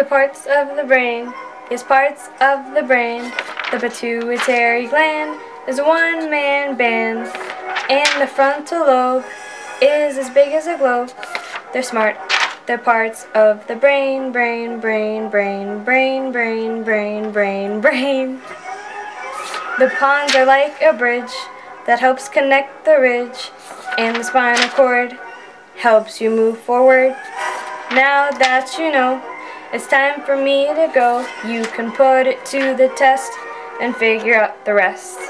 parts of the brain. Yes, parts of the brain. The pituitary gland is a one-man band, and the frontal lobe is as big as a globe. They're smart. They're parts of the brain, brain, brain, brain, brain, brain, brain, brain, brain. The pons are like a bridge that helps connect the ridge, and the spinal cord helps you move forward. Now that you know, it's time for me to go. You can put it to the test and figure out the rest.